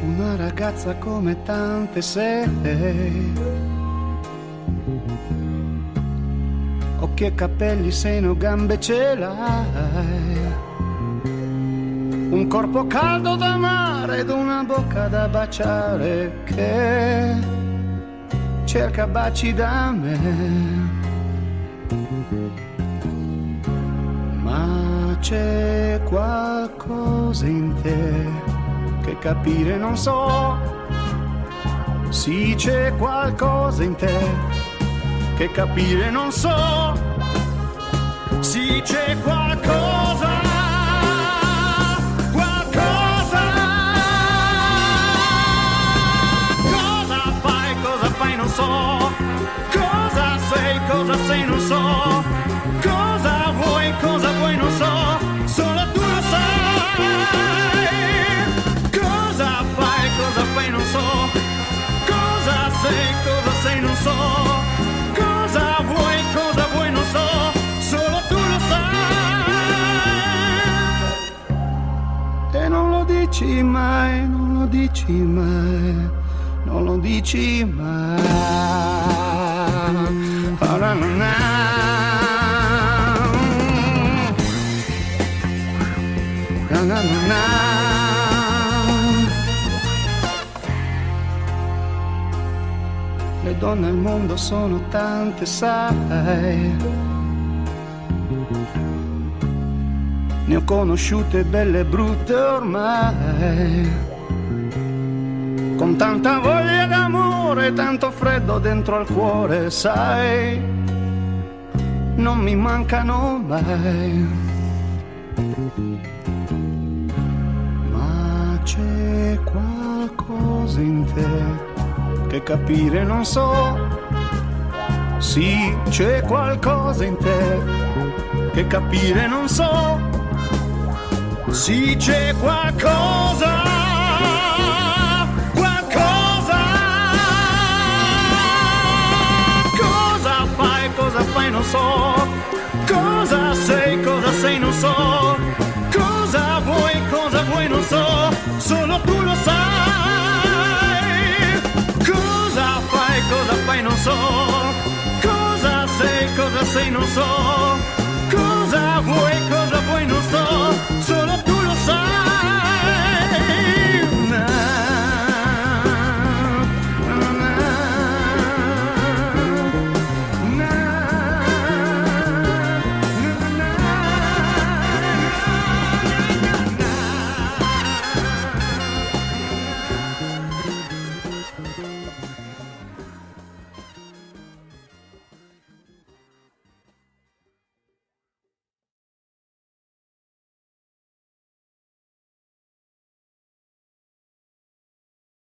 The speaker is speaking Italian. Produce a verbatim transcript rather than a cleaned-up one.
una ragazza come tante sei. Occhi e capelli, seno, gambe ce l'hai. Un corpo caldo da mare ed una bocca da baciare che cerca baci da me. Ma c'è qualcosa in te che capire non so. Sì, c'è qualcosa in te che capire non so. Sì, c'è qualcosa, qualcosa. Cosa fai, cosa fai non so. Cosa sei, cosa sei non so. Cosa vuoi, cosa vuoi non so. Solo tu lo sai. Cosa fai, cosa fai non so. Cosa sei, cosa sei non so. Cosa vuoi, cosa vuoi non so. Solo tu lo sai. E non lo dici mai, non lo dici mai, non lo dici mai. Oh, na, na, na. Na, na, na, na. Le donne al mondo sono tante, sai. Ne ho conosciute belle e brutte ormai. Con tanta voglia d'amore, tanto freddo dentro al cuore, sai. Non mi mancano mai. Ma c'è qualcosa in te che capire non so. Sì, c'è qualcosa in te che capire non so. Sì, c'è qualcosa, qualcosa. Cosa fai, cosa fai non so. Cosa sei, cosa sei non so. Cosa vuoi, cosa vuoi non so. Solo tu lo sai. Cosa fai, cosa fai non so. Cosa sei, cosa sei non so. Cosa vuoi, cosa vuoi non so. Solo tu lo sai.